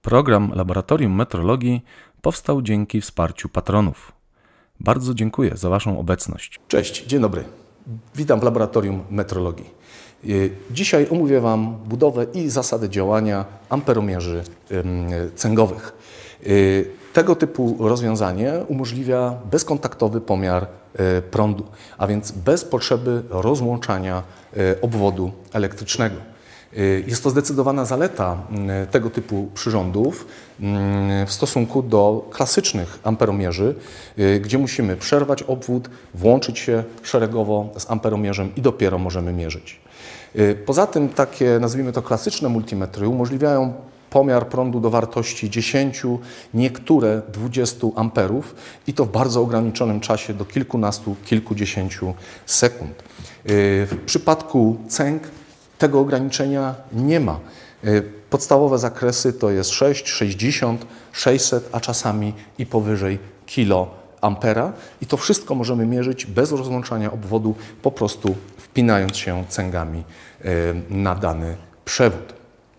Program Laboratorium Metrologii powstał dzięki wsparciu patronów. Bardzo dziękuję za Waszą obecność. Cześć, dzień dobry. Witam w Laboratorium Metrologii. Dzisiaj omówię Wam budowę i zasady działania amperomierzy cęgowych. Tego typu rozwiązanie umożliwia bezkontaktowy pomiar prądu, a więc bez potrzeby rozłączania obwodu elektrycznego. Jest to zdecydowana zaleta tego typu przyrządów w stosunku do klasycznych amperomierzy, gdzie musimy przerwać obwód, włączyć się szeregowo z amperomierzem i dopiero możemy mierzyć. Poza tym takie, nazwijmy to klasyczne multimetry, umożliwiają pomiar prądu do wartości 10, niektóre 20 amperów i to w bardzo ograniczonym czasie do kilkunastu, kilkudziesięciu sekund. W przypadku cęg tego ograniczenia nie ma. Podstawowe zakresy to jest 6, 60, 600, a czasami i powyżej kiloampera. I to wszystko możemy mierzyć bez rozłączania obwodu, po prostu wpinając się cęgami na dany przewód.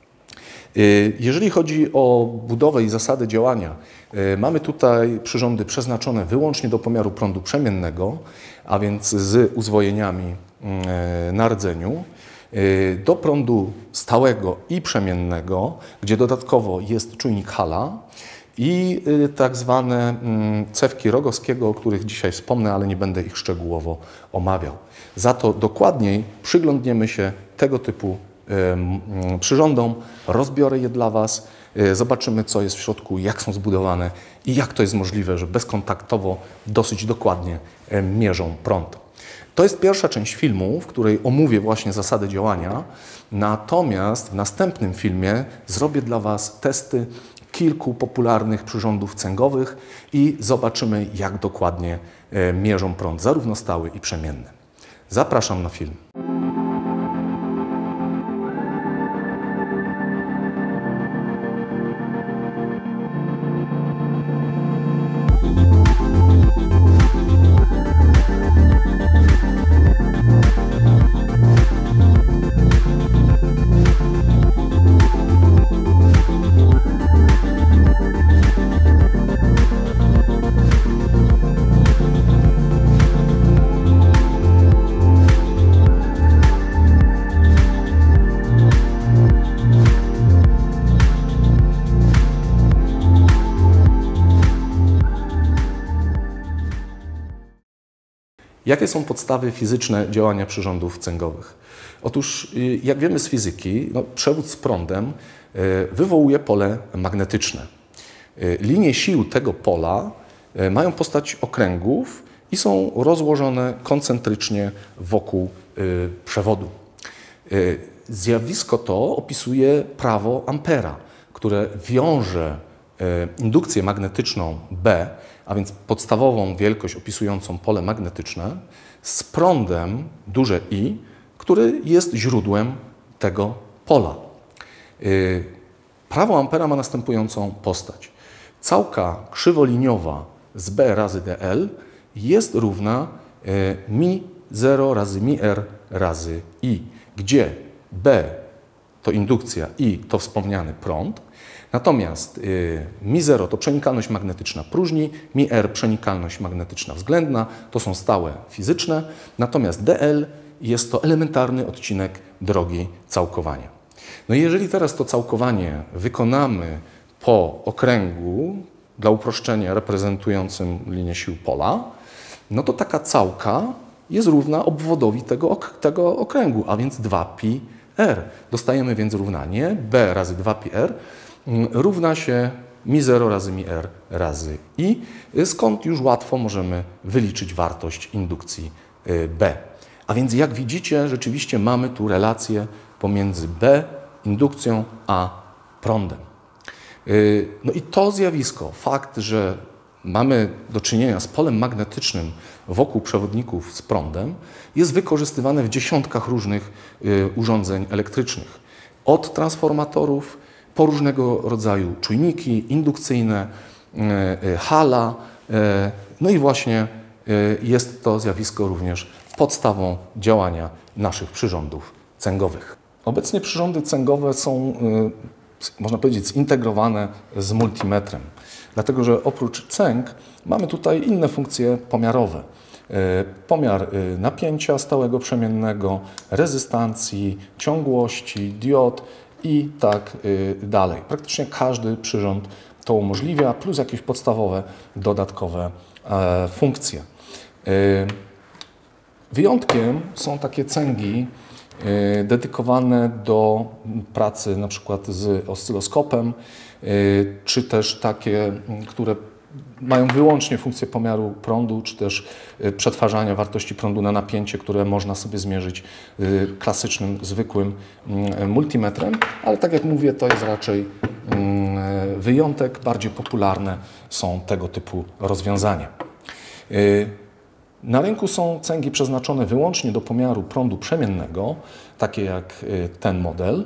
Jeżeli chodzi o budowę i zasady działania, mamy tutaj przyrządy przeznaczone wyłącznie do pomiaru prądu przemiennego, a więc z uzwojeniami na rdzeniu, do prądu stałego i przemiennego, gdzie dodatkowo jest czujnik Halla i tak zwane cewki Rogowskiego, o których dzisiaj wspomnę, ale nie będę ich szczegółowo omawiał. Za to dokładniej przyglądniemy się tego typu przyrządom, rozbiorę je dla Was, zobaczymy, co jest w środku, jak są zbudowane i jak to jest możliwe, że bezkontaktowo dosyć dokładnie mierzą prąd. To jest pierwsza część filmu, w której omówię właśnie zasady działania, natomiast w następnym filmie zrobię dla Was testy kilku popularnych przyrządów cęgowych i zobaczymy, jak dokładnie mierzą prąd, zarówno stały i przemienny. Zapraszam na film. Jakie są podstawy fizyczne działania przyrządów cęgowych? Otóż, jak wiemy z fizyki, przewód z prądem wywołuje pole magnetyczne. Linie sił tego pola mają postać okręgów i są rozłożone koncentrycznie wokół przewodu. Zjawisko to opisuje prawo Ampera, które wiąże indukcję magnetyczną B, a więc podstawową wielkość opisującą pole magnetyczne, z prądem duże I, który jest źródłem tego pola. Prawo Ampera ma następującą postać. Całka krzywoliniowa z B razy dl jest równa mi0 razy mi_r razy I, gdzie B to indukcja, I to wspomniany prąd. Natomiast mi0 to przenikalność magnetyczna próżni, mi_r przenikalność magnetyczna względna, to są stałe fizyczne, natomiast dl jest to elementarny odcinek drogi całkowania. No i jeżeli teraz to całkowanie wykonamy po okręgu, dla uproszczenia reprezentującym linię sił pola, no to taka całka jest równa obwodowi tego okręgu, a więc 2πr. Dostajemy więc równanie b razy 2πr równa się mi0 razy mi_r razy I, skąd już łatwo możemy wyliczyć wartość indukcji B. A więc jak widzicie, rzeczywiście mamy tu relację pomiędzy B, indukcją, a prądem. No i to zjawisko, fakt, że mamy do czynienia z polem magnetycznym wokół przewodników z prądem, jest wykorzystywane w dziesiątkach różnych urządzeń elektrycznych. Od transformatorów po różnego rodzaju czujniki indukcyjne, Halla, no i właśnie jest to zjawisko również podstawą działania naszych przyrządów cęgowych. Obecnie przyrządy cęgowe są można powiedzieć, zintegrowane z multimetrem. Dlatego, że oprócz cęg mamy tutaj inne funkcje pomiarowe. Pomiar napięcia stałego przemiennego, rezystancji, ciągłości, diod i tak dalej. Praktycznie każdy przyrząd to umożliwia, plus jakieś podstawowe, dodatkowe funkcje. Wyjątkiem są takie cęgi dedykowane do pracy na przykład z oscyloskopem, czy też takie, które mają wyłącznie funkcję pomiaru prądu, czy też przetwarzania wartości prądu na napięcie, które można sobie zmierzyć klasycznym, zwykłym multimetrem, ale tak jak mówię, to jest raczej wyjątek. Bardziej popularne są tego typu rozwiązania. Na rynku są cęgi przeznaczone wyłącznie do pomiaru prądu przemiennego, takie jak ten model.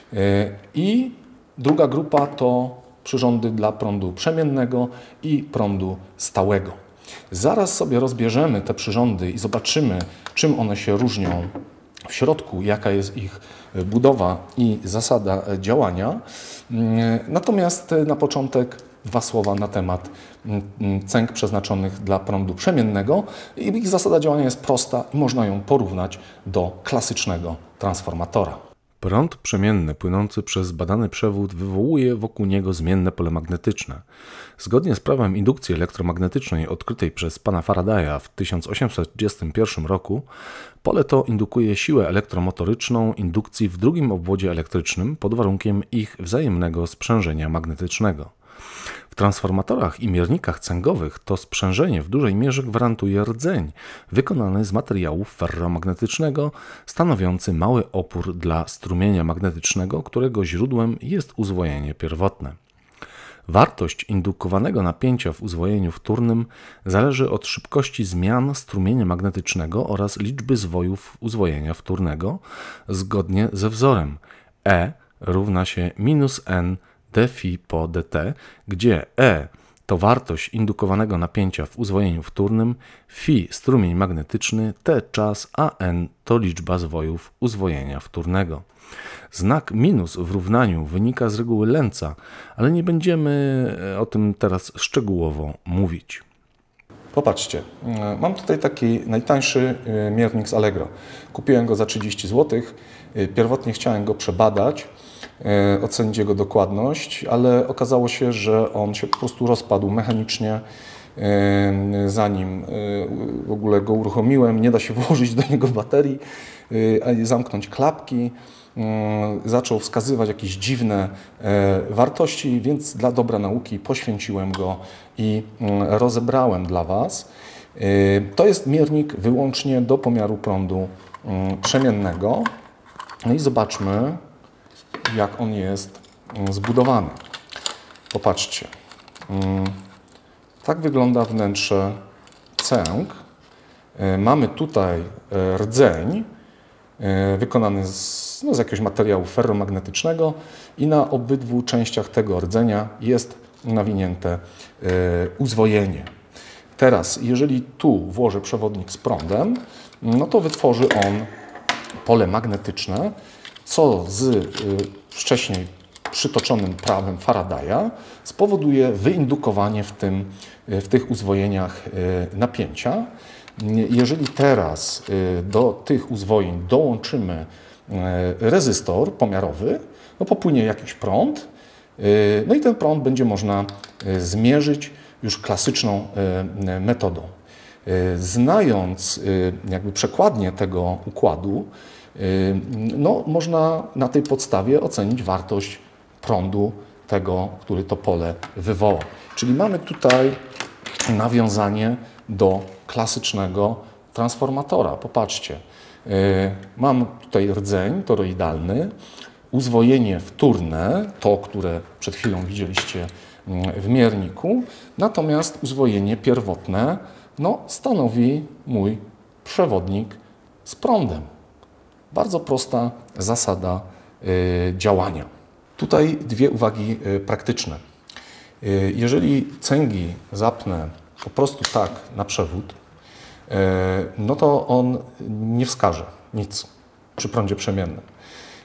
I druga grupa to przyrządy dla prądu przemiennego i prądu stałego. Zaraz sobie rozbierzemy te przyrządy i zobaczymy, czym one się różnią w środku, jaka jest ich budowa i zasada działania. Natomiast na początek dwa słowa na temat cęg przeznaczonych dla prądu przemiennego. Ich zasada działania jest prosta i można ją porównać do klasycznego transformatora. Prąd przemienny płynący przez badany przewód wywołuje wokół niego zmienne pole magnetyczne. Zgodnie z prawem indukcji elektromagnetycznej odkrytej przez pana Faradaya w 1831 roku, pole to indukuje siłę elektromotoryczną indukcji w drugim obwodzie elektrycznym pod warunkiem ich wzajemnego sprzężenia magnetycznego. W transformatorach i miernikach cęgowych to sprzężenie w dużej mierze gwarantuje rdzeń wykonany z materiału ferromagnetycznego, stanowiący mały opór dla strumienia magnetycznego, którego źródłem jest uzwojenie pierwotne. Wartość indukowanego napięcia w uzwojeniu wtórnym zależy od szybkości zmian strumienia magnetycznego oraz liczby zwojów uzwojenia wtórnego zgodnie ze wzorem E równa się minus n dφ po dt, gdzie E to wartość indukowanego napięcia w uzwojeniu wtórnym, φ strumień magnetyczny, t czas, a n to liczba zwojów uzwojenia wtórnego. Znak minus w równaniu wynika z reguły Lenza, ale nie będziemy o tym teraz szczegółowo mówić. Popatrzcie, mam tutaj taki najtańszy miernik z Allegro. Kupiłem go za 30 zł. Pierwotnie chciałem go przebadać, ocenić jego dokładność, ale okazało się, że on się po prostu rozpadł mechanicznie, zanim w ogóle go uruchomiłem. Nie da się włożyć do niego baterii, ani zamknąć klapki. Zaczął wskazywać jakieś dziwne wartości, więc dla dobra nauki poświęciłem go i rozebrałem dla Was. To jest miernik wyłącznie do pomiaru prądu przemiennego. No i zobaczmy, jak on jest zbudowany. Popatrzcie. Tak wygląda wnętrze cęg. Mamy tutaj rdzeń wykonany z jakiegoś materiału ferromagnetycznego i na obydwu częściach tego rdzenia jest nawinięte uzwojenie. Teraz, jeżeli tu włożę przewodnik z prądem, no to wytworzy on pole magnetyczne, co z wcześniej przytoczonym prawem Faradaya spowoduje wyindukowanie w tych uzwojeniach napięcia. Jeżeli teraz do tych uzwojeń dołączymy rezystor pomiarowy, no popłynie jakiś prąd, no i ten prąd będzie można zmierzyć już klasyczną metodą. Znając jakby przekładnię tego układu, no można na tej podstawie ocenić wartość prądu tego, który to pole wywoła. Czyli mamy tutaj nawiązanie do klasycznego transformatora. Popatrzcie, mam tutaj rdzeń toroidalny, uzwojenie wtórne, to, które przed chwilą widzieliście w mierniku, natomiast uzwojenie pierwotne stanowi mój przewodnik z prądem. Bardzo prosta zasada działania. Tutaj dwie uwagi praktyczne. Jeżeli cęgi zapnę po prostu tak na przewód, no to on nie wskaże nic przy prądzie przemiennym.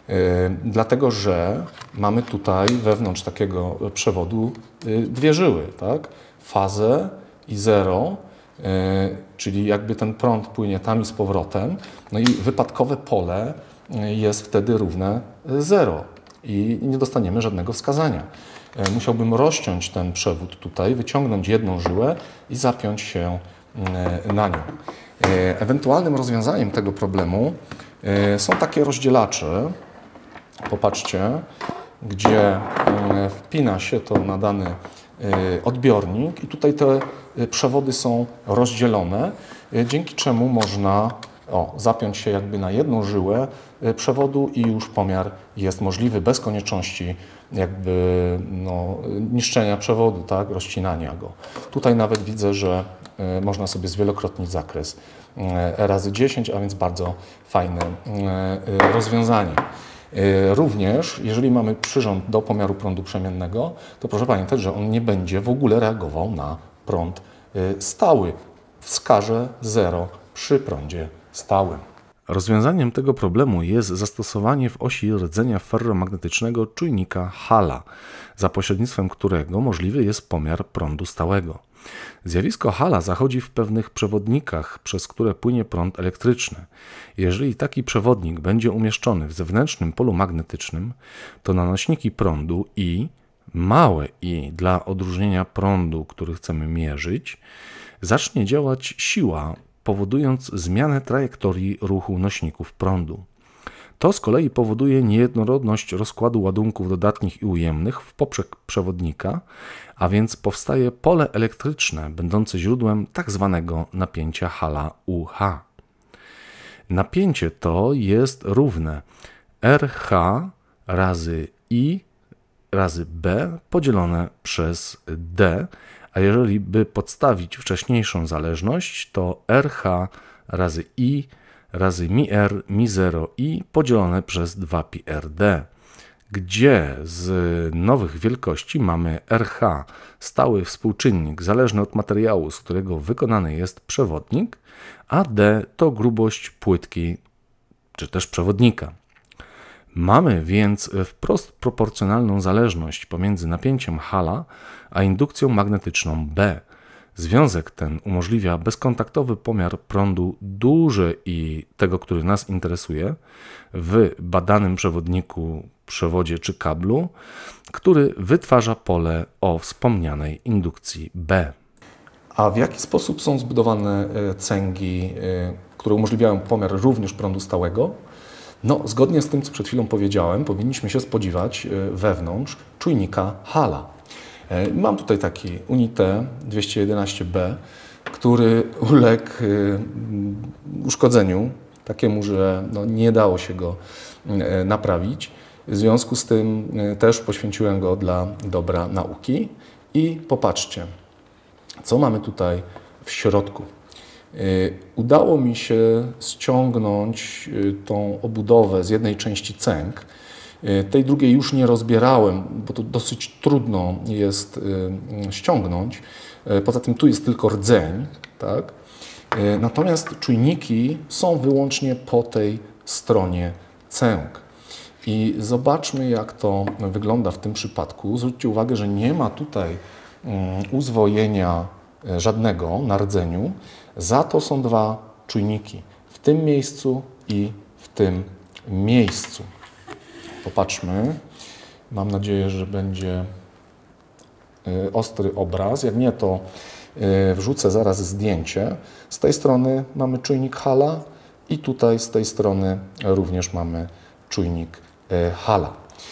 Dlatego, że mamy tutaj wewnątrz takiego przewodu dwie żyły, tak? Fazę i zero, czyli jakby ten prąd płynie tam i z powrotem, no i wypadkowe pole jest wtedy równe 0 i nie dostaniemy żadnego wskazania. Musiałbym rozciąć ten przewód tutaj, wyciągnąć jedną żyłę i zapiąć się na nią. Ewentualnym rozwiązaniem tego problemu są takie rozdzielacze, popatrzcie, gdzie wpina się to na dany odbiornik i tutaj te przewody są rozdzielone, dzięki czemu można zapiąć się jakby na jedną żyłę przewodu i już pomiar jest możliwy bez konieczności jakby niszczenia przewodu, tak, rozcinania go. Tutaj nawet widzę, że można sobie zwielokrotnić zakres razy 10, a więc bardzo fajne rozwiązanie. Również, jeżeli mamy przyrząd do pomiaru prądu przemiennego, to proszę pamiętać, że on nie będzie w ogóle reagował na prąd stały. Wskaże 0 przy prądzie stałym. Rozwiązaniem tego problemu jest zastosowanie w osi rdzenia ferromagnetycznego czujnika Halla, za pośrednictwem którego możliwy jest pomiar prądu stałego. Zjawisko Halla zachodzi w pewnych przewodnikach, przez które płynie prąd elektryczny. Jeżeli taki przewodnik będzie umieszczony w zewnętrznym polu magnetycznym, to na nośniki prądu I, małe i dla odróżnienia prądu, który chcemy mierzyć, zacznie działać siła, powodując zmianę trajektorii ruchu nośników prądu. To z kolei powoduje niejednorodność rozkładu ładunków dodatnich i ujemnych w poprzek przewodnika, a więc powstaje pole elektryczne będące źródłem tzw. napięcia Halla UH. Napięcie to jest równe RH razy I razy B podzielone przez D, a jeżeli by podstawić wcześniejszą zależność, to RH razy I razy mi-R, mi-0i podzielone przez 2πrd, gdzie z nowych wielkości mamy RH, stały współczynnik zależny od materiału, z którego wykonany jest przewodnik, a D to grubość płytki czy też przewodnika. Mamy więc wprost proporcjonalną zależność pomiędzy napięciem Halla a indukcją magnetyczną B. Związek ten umożliwia bezkontaktowy pomiar prądu duży i tego, który nas interesuje, w badanym przewodniku, przewodzie czy kablu, który wytwarza pole o wspomnianej indukcji B. A w jaki sposób są zbudowane cęgi, które umożliwiają pomiar również prądu stałego? No, zgodnie z tym, co przed chwilą powiedziałem, powinniśmy się spodziewać wewnątrz czujnika Halla. Mam tutaj taki Unite 211B, który uległ uszkodzeniu, takiemu, że nie dało się go naprawić. W związku z tym też poświęciłem go dla dobra nauki. I popatrzcie, co mamy tutaj w środku. Udało mi się ściągnąć tą obudowę z jednej części cęg. Tej drugiej już nie rozbierałem, bo to dosyć trudno jest ściągnąć. Poza tym tu jest tylko rdzeń, tak? Natomiast czujniki są wyłącznie po tej stronie cęg. I zobaczmy, jak to wygląda w tym przypadku. Zwróćcie uwagę, że nie ma tutaj uzwojenia żadnego na rdzeniu. Za to są dwa czujniki w tym miejscu i w tym miejscu. Popatrzmy. Mam nadzieję, że będzie ostry obraz. Jak nie, to wrzucę zaraz zdjęcie. Z tej strony mamy czujnik Halla i tutaj z tej strony również mamy czujnik Halla.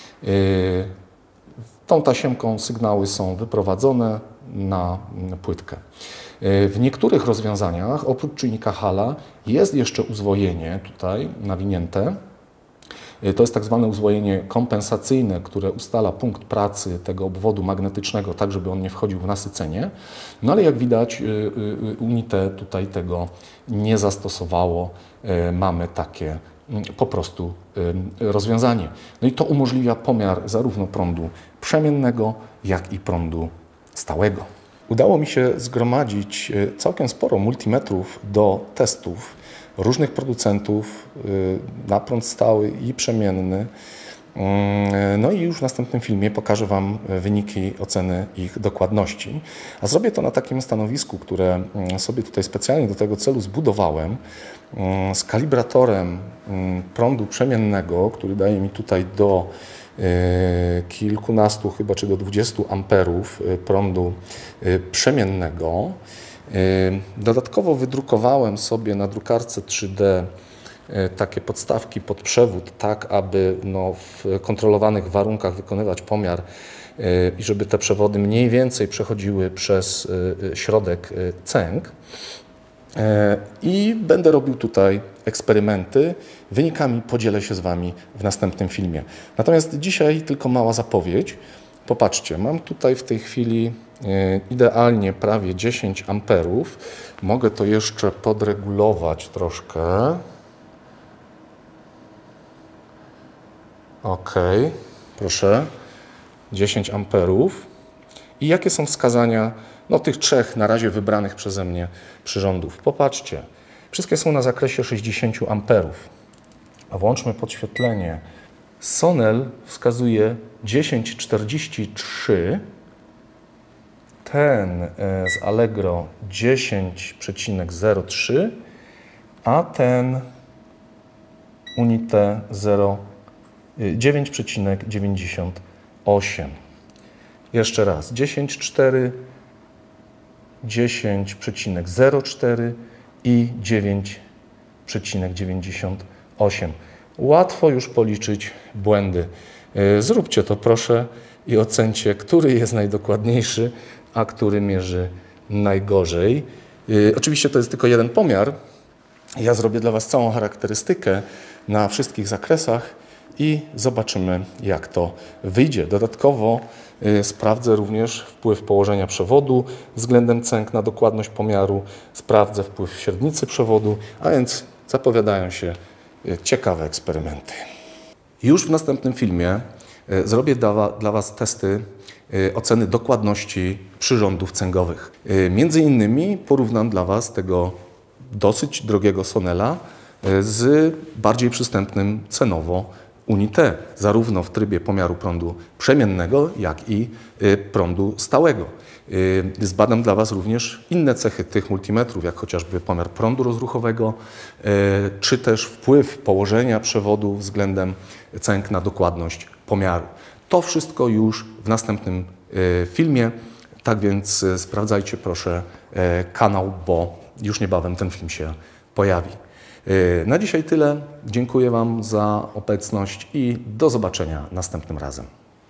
Tą tasiemką sygnały są wyprowadzone na płytkę. W niektórych rozwiązaniach oprócz czujnika Halla jest jeszcze uzwojenie tutaj nawinięte. To jest tak zwane uzwojenie kompensacyjne, które ustala punkt pracy tego obwodu magnetycznego tak, żeby on nie wchodził w nasycenie. No ale jak widać Unite tutaj tego nie zastosowało. Mamy takie po prostu rozwiązanie. No i to umożliwia pomiar zarówno prądu przemiennego, jak i prądu stałego. Udało mi się zgromadzić całkiem sporo multimetrów do testów różnych producentów na prąd stały i przemienny. No i już w następnym filmie pokażę Wam wyniki oceny ich dokładności. A zrobię to na takim stanowisku, które sobie tutaj specjalnie do tego celu zbudowałem, z kalibratorem prądu przemiennego, który daje mi tutaj do kilkunastu chyba czy do 20 amperów prądu przemiennego. Dodatkowo wydrukowałem sobie na drukarce 3D takie podstawki pod przewód, tak aby w kontrolowanych warunkach wykonywać pomiar i żeby te przewody mniej więcej przechodziły przez środek cęg. I będę robił tutaj eksperymenty. Wynikami podzielę się z Wami w następnym filmie. Natomiast dzisiaj tylko mała zapowiedź. Popatrzcie, mam tutaj w tej chwili idealnie prawie 10 amperów. Mogę to jeszcze podregulować troszkę. OK, proszę, 10 amperów. I jakie są wskazania tych trzech na razie wybranych przeze mnie przyrządów? Popatrzcie, wszystkie są na zakresie 60 amperów. A włączmy podświetlenie. Sonel wskazuje 10,43, ten z Allegro 10,03, a ten Unite 9,98. Jeszcze raz, 10,4, 10,04 i 9,98. Łatwo już policzyć błędy. Zróbcie to proszę i ocencie, który jest najdokładniejszy, a który mierzy najgorzej. Oczywiście to jest tylko jeden pomiar. Ja zrobię dla Was całą charakterystykę na wszystkich zakresach i zobaczymy, jak to wyjdzie. Dodatkowo sprawdzę również wpływ położenia przewodu względem cęg na dokładność pomiaru, sprawdzę wpływ średnicy przewodu, a więc zapowiadają się ciekawe eksperymenty. Już w następnym filmie zrobię dla Was testy oceny dokładności przyrządów cęgowych. Między innymi porównam dla Was tego dosyć drogiego Sonela z bardziej przystępnym cenowo Unite, zarówno w trybie pomiaru prądu przemiennego, jak i prądu stałego. Zbadam dla Was również inne cechy tych multimetrów, jak chociażby pomiar prądu rozruchowego, czy też wpływ położenia przewodu względem cęg na dokładność pomiaru. To wszystko już w następnym filmie, tak więc sprawdzajcie proszę kanał, bo już niebawem ten film się pojawi. Na dzisiaj tyle. Dziękuję Wam za obecność i do zobaczenia następnym razem.